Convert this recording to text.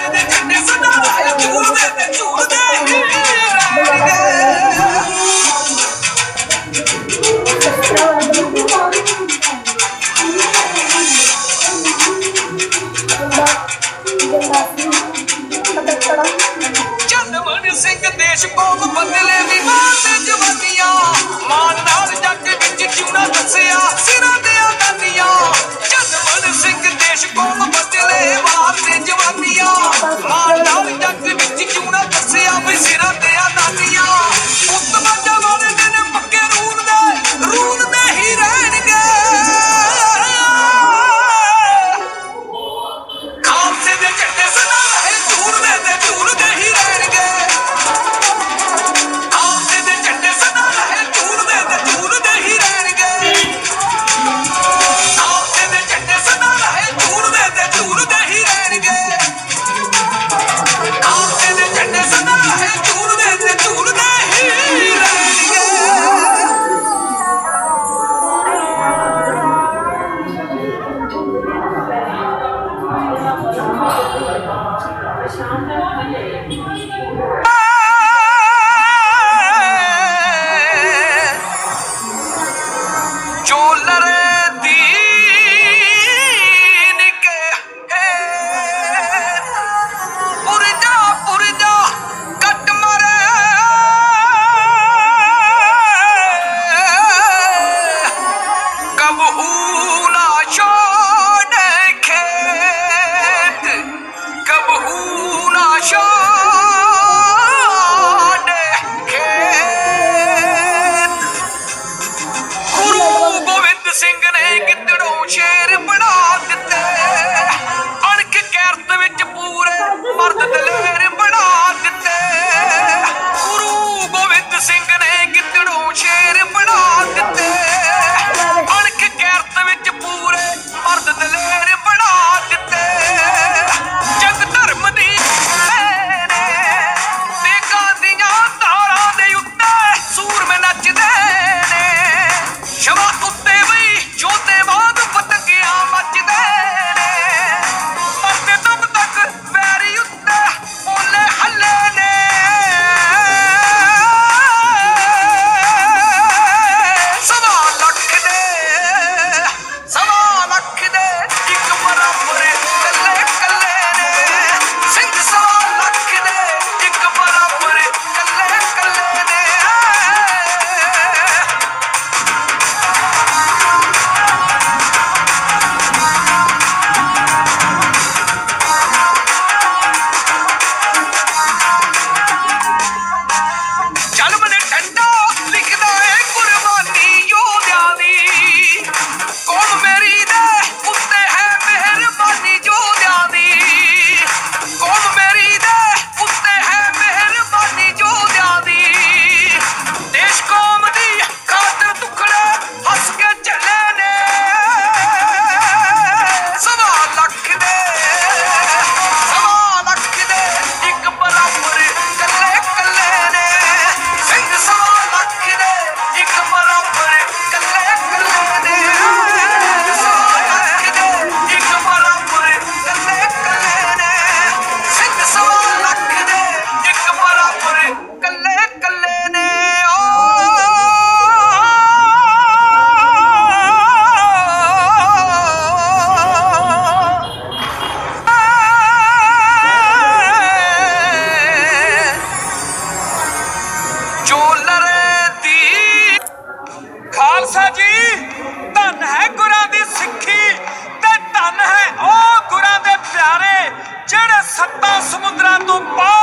ਸਿੰਘ ਦੇਸ਼ ਕੌਮ ਬਦਲੇ ਵੀ ਮਾਰਦੇ ਜਵਾਨੀਆਂ ਮਾਨ ਨਾਲ ਜੱਗ ਵਿੱਚ ਕਿਉਂ ਨਾ ਦੱਸਿਆ ਸਿਰਾਂ ਤੇ ਆਦਾਨੀਆਂ ਜਨਮਨ ਸਿੰਘ ਦੇਸ਼ ਕੌਮ ਬਦਲੇ ਮਾਰਦੇ ਜਵਾਨੀਆਂ ਮਾਨ ਨਾਲ ਜੱਗ ਵਿੱਚ ਕਿਉਂ ਨਾ ਦੱਸਿਆ ਵੀ ਸਿਰਾਂ ਤੇ ਆਦਾਨੀਆਂ ਉਤਮਾ ਜਵਾਨ ਦੇ ਨੇ ਪੱਕੇ ਰੂਲ ਦੇ ਹੀ ਰਹਿਣਗੇ ਖਾਲਸੇ ਦੇ ਝੰਡੇ ਸਦਾ ਰਹੇ ਝੂਲਦੇ ਤੇ ਝੂਲਦੇ ਹੀ ਰਹਿਣਗੇ ਖਾਲਸਾ ਜੀ ਧੰਨ ਹੈ ਗੁਰਾਂ ਦੀ ਸਿੱਖੀ ਤੇ ਧੰਨ ਹੈ ਉਹ ਗੁਰਾਂ ਦੇ ਪਿਆਰੇ ਜਿਹੜੇ 7 ਸਮੁੰਦਰਾਂ ਤੋਂ ਪਾਰ